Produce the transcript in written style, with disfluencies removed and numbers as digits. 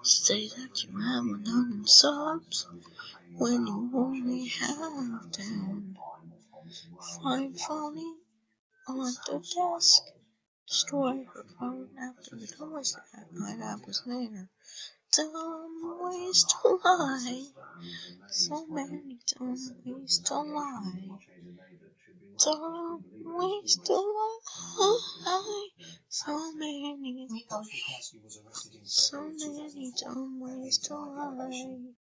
Say that you have 100 subs when you only have 10. Find funny on the desk. Destroy her phone after the doors that was there. Dumb ways to lie. So many dumb ways to lie. Dumb ways to lie. So many dumb ways to lie.